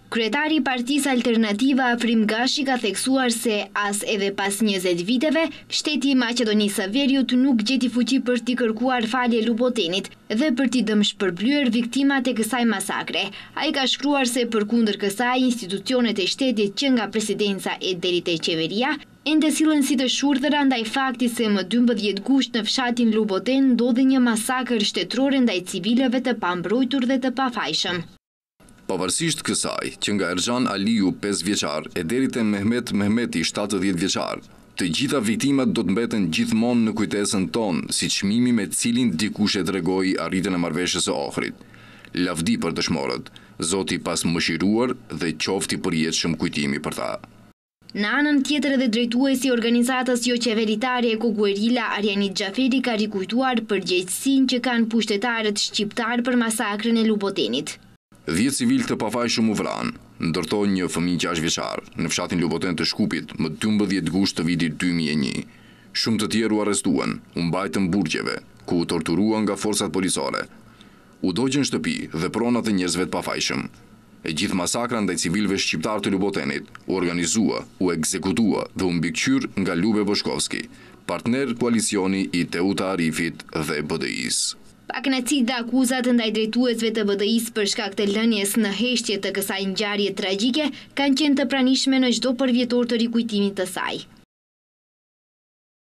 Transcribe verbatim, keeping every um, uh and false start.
Kryetari i Partisë Alternative Afrim Gashi ka theksuar se as edhe pas njëzet viteve, shteti i Maqedonisë së Veriut nuk gjeti fuqi për t'i kërkuar falje Lubotenit dhe për t'i dëmshpërblyer viktimat e kësaj masakre. Ai ka shkruar se përkundër kësaj, institucionet e shtetit që nga presidenca e deri te qeveria ende sillen si të shurdhëra ndaj faktit se më dymbëdhjetë gusht në fshatin Luboten ndodhi një masakër shtetërore ndaj civilëve të pambrojtur dhe të pafajshëm. Pavarësisht kësaj, që nga Erxhan Aliu pesë vjeçar e deri te Mehmet Mehmeti shtatëdhjetë vjeçar, të gjitha viktimat do të mbeten gjithmonë në kujtesën tonë, si çmimi me cilin dikush e tregoi arritjen e marrëveshjes së Ohrit. Lavdi për dëshmorët, Zoti pas mëshiruar dhe qofti përjetshëm kujtimi për ta. Në anën tjetër edhe drejtuesi i organizatës jo qeveritare Eko Guerilla Arjanit Xhaferi ka rikujtuar përgjegjësinë që kanë pushtetarët shqiptar për masakrën e Lubotenit. Dhjetë civil të pafajshëm u vranë, ndërtoj një fëmijë gjashtë vjeçar në fshatin Luboten të Shkupit më dymbëdhjetë gusht të vitit dy mijë e një. Shumë të tjerë u arrestuan, u mbajtën burgjeve, ku u torturuan nga forcat policare. U dogjën shtëpi dhe pronat e njerëzve të pafajshëm. E gjithë masakra ndaj civilëve shqiptar të Lubotenit u organizua, u ekzekutua dhe u mbikëqyr nga Lube Boshkovski, partner koalicioni i Teuta Arifit dhe B D I-s. Paknacit dhe akuzat ndaj drejtuesve të B D I-s për shkak të lënies në heshtje të kësaj ngjarje tragjike kanë qenë të pranishme në çdo përvjetor të rikujtimit të saj.